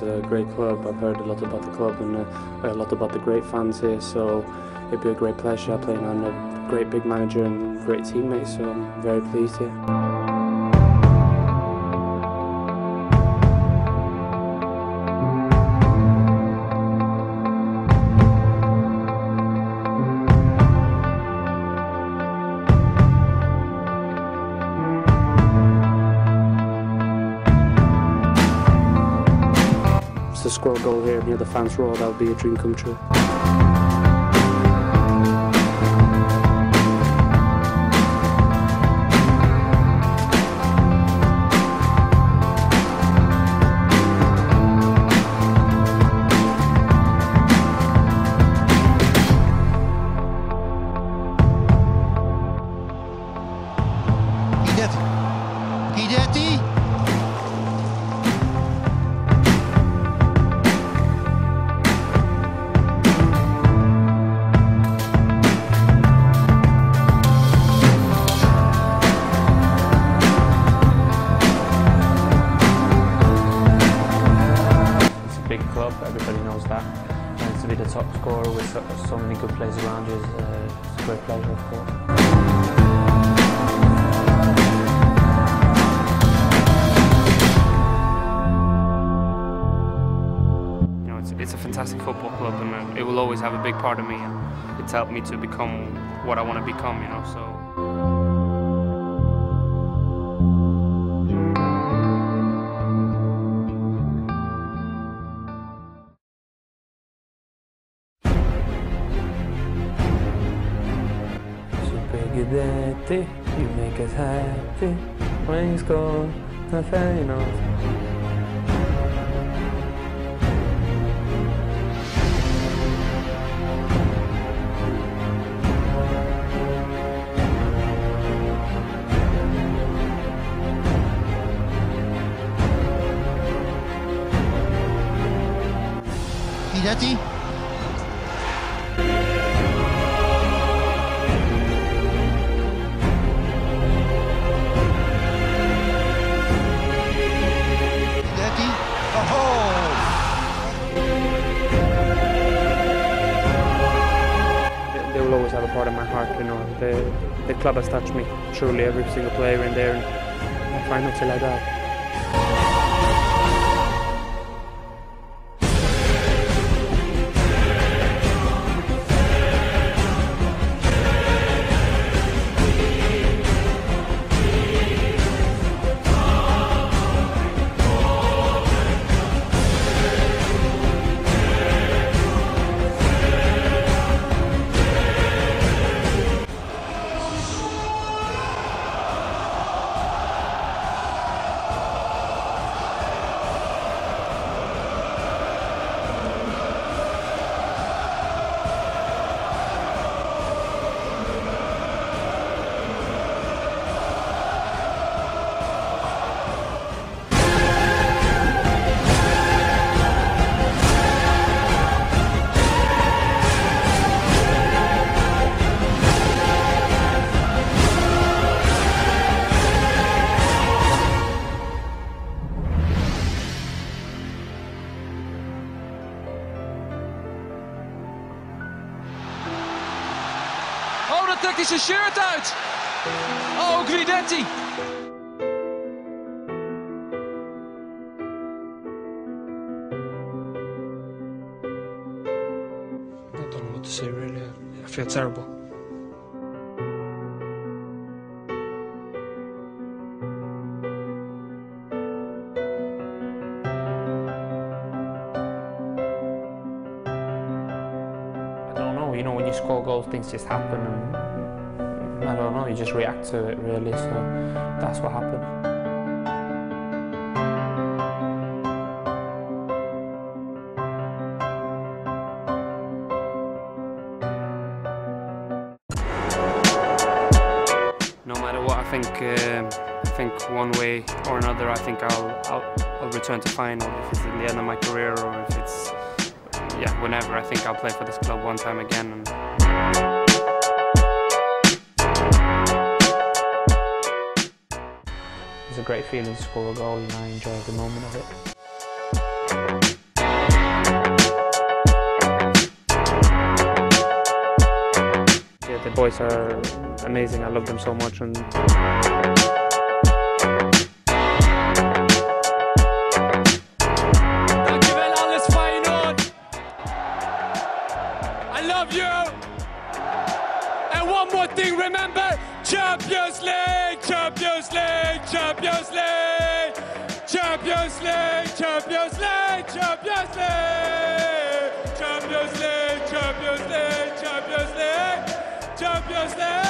a great club. I've heard a lot about the club and a lot about the great fans here, so it'd be a great pleasure playing on a great big manager and great teammates, so I'm very pleased here. To score a goal here and hear the fans roar, that would be a dream come true. Guidetti! Club, everybody knows that, and to be the top scorer with so many good players around you is a great pleasure, of course. You know, it's a fantastic football club, and it will always have a big part of me, and it's helped me to become what I want to become, you know, so. Guidetti, you make us happy when you score the Feyenoord. Guidetti? They will always have a part of my heart, you know. The club has touched me, truly, every single player in there, and I try not to let that. Oh, dan trekt hij zijn shirt uit. Oh, Guidetti. I don't know what to say, really. I feel terrible. You know, when you score goals, things just happen, and I don't know, you just react to it, really, so that's what happened. No matter what, I think one way or another, I think I'll return to Feyenoord, if it's in the end of my career or if it's whenever. I think I'll play for this club one time again. And it's a great feeling to score a goal, and I enjoy the moment of it. the boys are amazing. I love them so much. And Dankjewel alles Feyenoord. I love you. And one more thing, remember, Champions League, Champions League, Champions League, Champions League, Champions League, Champions League, Champions League, Champions League, Champions League, Champions League.